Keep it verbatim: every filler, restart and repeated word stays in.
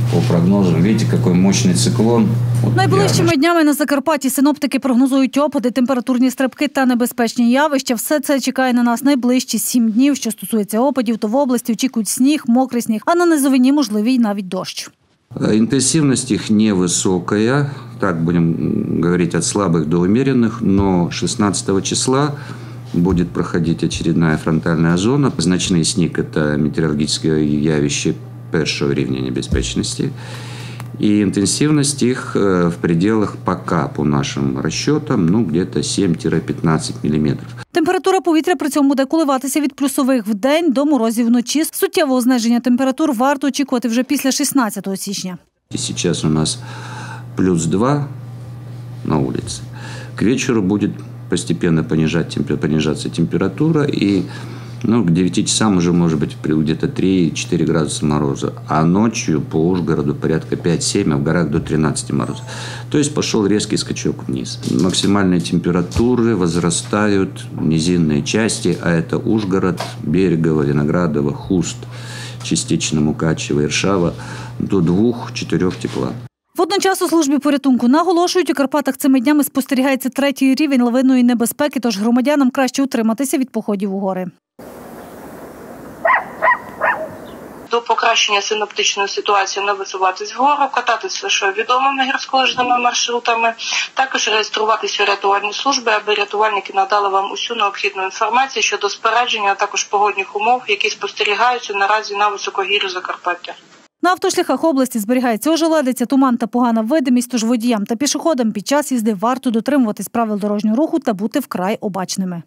по прогнозам. Видите, какой мощный циклон. Вот найближчими днями на Закарпатті синоптики прогнозують опади, температурні стрибки та небезпечні явища. Все це чекає на нас найближчі сім днів. Що стосується опадів, то в області очікують сніг, мокрий сніг, а на низовині можливий навіть дощ. Интенсивность их невысокая, так будем говорить, от слабых до умеренных, но шестнадцатого числа будет проходить очередная фронтальная зона. Значный снег – это метеорологическое явище першого рівня небезпечности. И интенсивность их в пределах пока, по нашим расчетам, ну, где-то сім-п'ятнадцять міліметрів. Температура повітря при цьому буде коливатися від плюсових вдень до морозів вночі. Суттєвого зниження температур варто очікувати вже після шістнадцятого січня. Сейчас у нас плюс два на улице. К вечеру будет постепенно понижать, понижаться температура, и ну, к девяти часам уже может быть где-то три-четыре градуса мороза, а ночью по Ужгороду порядка пять-семь, а в горах до тринадцати мороза. То есть пошел резкий скачок вниз. Максимальные температуры возрастают в низинные части, а это Ужгород, Берегово, Виноградово, Хуст, частично Мукачево, Іршава, до двох-чотирьох тепла. Водночас у службі порятунку наголошують, у Карпатах цими днями спостерігається третій рівень лавинної небезпеки, тож громадянам краще утриматися від походів у гори. До покращення синоптичної ситуації не висуватись вгору, кататись лише відомими гірськолижними маршрутами, також реєструватись у рятувальні служби, аби рятувальники надали вам усю необхідну інформацію щодо спорядження, а також погодних умов, які спостерігаються наразі на високогір'ї Закарпаття. На автошляхах області зберігається ожеледиця, туман та погана видимість, тож водіям та пішоходам під час їзди варто дотримуватись правил дорожнього руху та бути вкрай обачними.